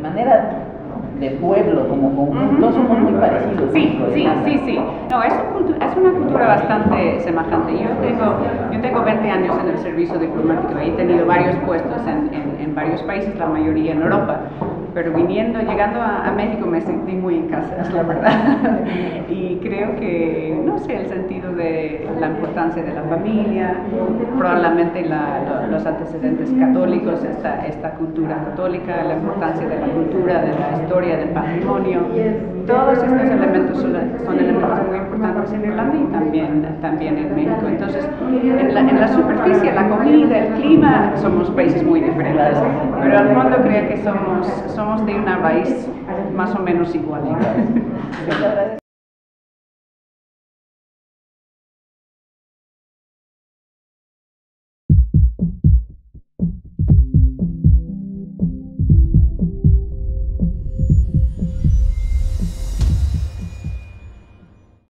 manera de pueblo, como conjunto, somos muy parecidos. Sí. No, es una cultura bastante semejante. Yo tengo 20 años en el servicio diplomático y he tenido varios puestos en varios países, la mayoría en Europa. Pero llegando a México me sentí muy en casa, es la verdad. Y creo que, no sé, el sentido de la importancia de la familia, probablemente los antecedentes católicos, esta cultura católica, la importancia de la cultura, de la historia, del patrimonio, todos estos elementos son elementos muy importantes en Irlanda y también en México. Entonces, en la superficie, la comida, el clima, somos países muy diferentes, pero al fondo creo que somos de una raíz más o menos igual.